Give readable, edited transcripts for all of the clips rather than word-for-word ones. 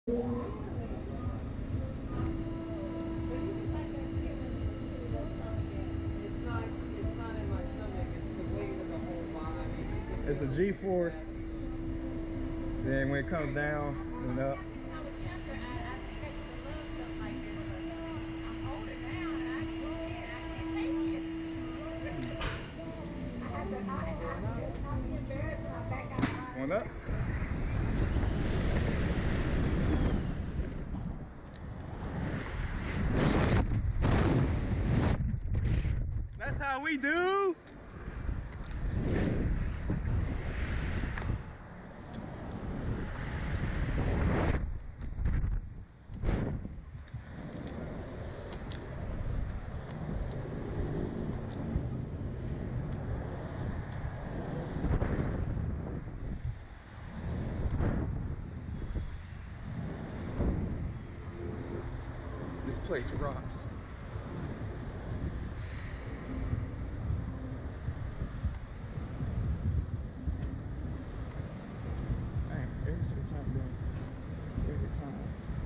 It's the G-force. Then when it comes down and up. One up. That's how we do. This place rocks. Man, every single time, man. Every time.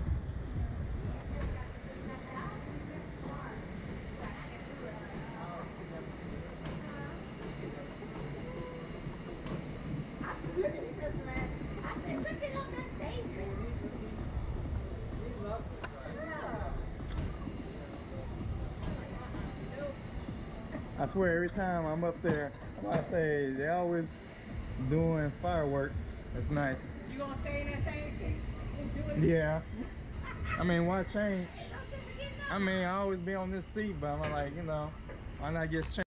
I swear every time I'm up there, I say they always doing fireworks. It's nice. You gonna stay in that same seat? Yeah. I mean, why change? I mean, I always be on this seat, but I'm like, you know, why not just change?